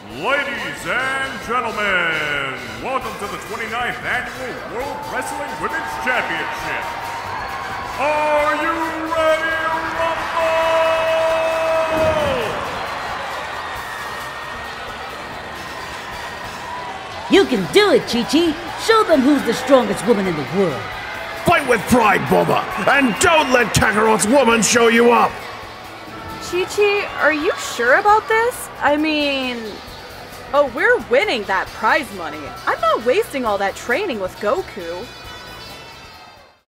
Ladies and gentlemen, welcome to the 29th Annual World Wrestling Women's Championship. Are you ready to rumble? You can do it, Chichi. Show them who's the strongest woman in the world. Fight with pride, Bulma, and don't let Kakarot's woman show you up! Chichi, are you sure about this? I mean... Oh, we're winning that prize money. I'm not wasting all that training with Goku.